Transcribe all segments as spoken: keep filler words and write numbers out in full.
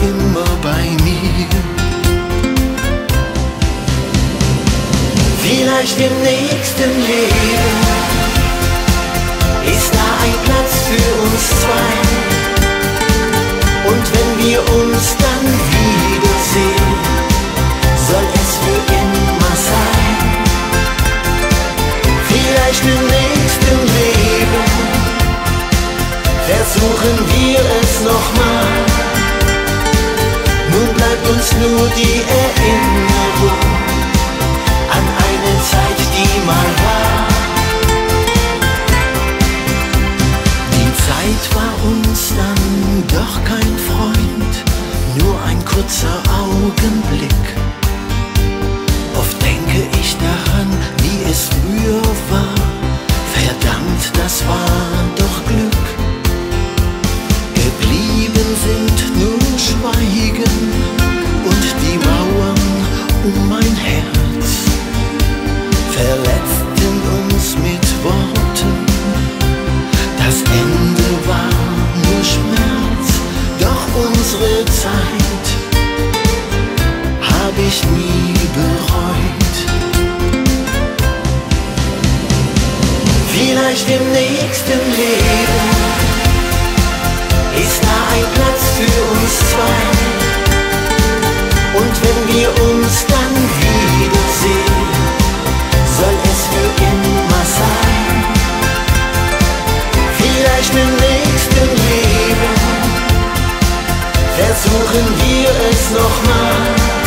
immer bei mir. Vielleicht im nächsten Leben ist da ein Platz für uns zwei. Und wenn wir uns dann wiedersehen, soll es für immer sein. Vielleicht im nächsten Leben versuchen wir es nochmal. Nun bleibt uns nur die Erinnerung an eine Zeit, die mal war. Die Zeit war uns dann doch kein Freund, nur ein kurzer Augenblick. Oft denke ich daran, wie es früher war. Verdammt, das war doch Glück. Geblieben sind nur Schweigen und die Mauern um mein Herz verletzten uns mit Worten. Das Ende war nur Schmerz, doch unsere Zeit hab ich nie bereut. Vielleicht im nächsten Leben ist da ein Platz für uns zwei. Und wenn wir uns dann wiedersehen, soll es für immer sein. Vielleicht im nächsten Leben versuchen wir es nochmal.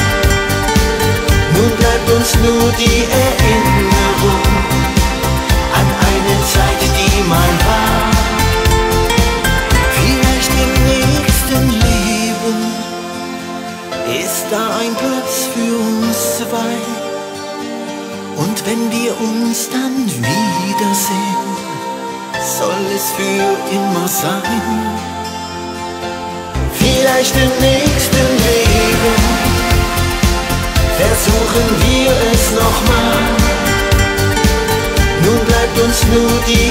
Nun bleibt uns nur die Erinnerung an eine Zeit, die mal war. Vielleicht im nächsten Leben ist da ein Platz für uns zwei. Und wenn wir uns dann wiedersehen, soll es für immer sein. Vielleicht im nächsten Leben versuchen wir es nochmal. Nun bleibt uns nur die